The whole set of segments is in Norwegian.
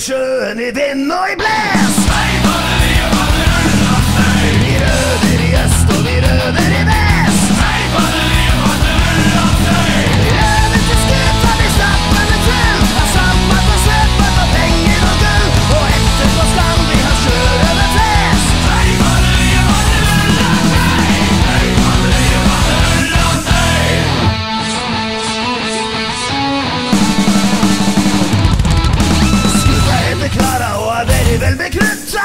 sjøen i vind og i bles. Vi røder i øst og vi røder i vest. Røver til skuta, vi stapper med tull. Har samlet og søpet av penger og gull. Og etterpå skal vi ha sjørøverfest. Skuta heter Klara og er veldig vel bekrutta.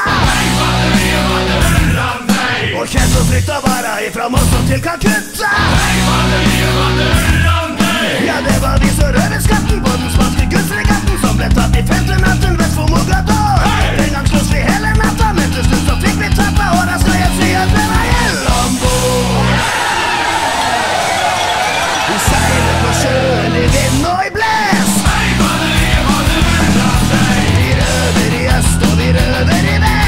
Og kjent og frykt av vara ifra Moskva til Calcutta. Ja, det var vi så røverskatten på den spanske gudsregatten som ble tatt i 5. natten vest for Mogador. Den gang slåss vi hele natta, men til slutt så fikk vi tappa. Og da skal jeg si at det var en Lambo. Vi seiler på sjøen i vind og i bles. Vi røver i øst og vi røver i vest.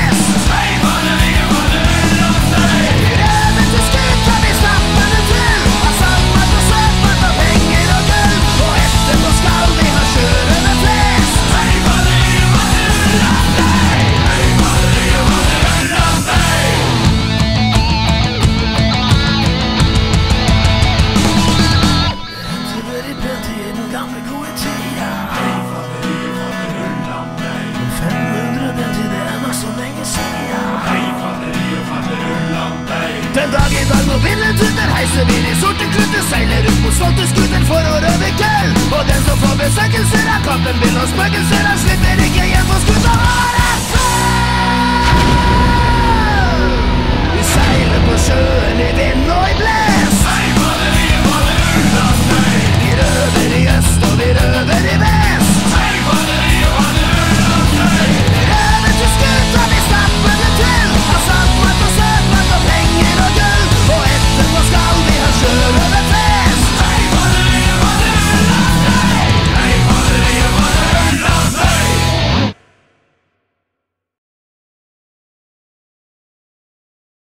Den dag i dag når vinden tutter, heiser vi de sorte klutter, seiler ut mot stolte skuter for å røve køll. Og den som får besøkelser av kampen vil ha spøkelser, han slipper ikke hjem på skuta året før.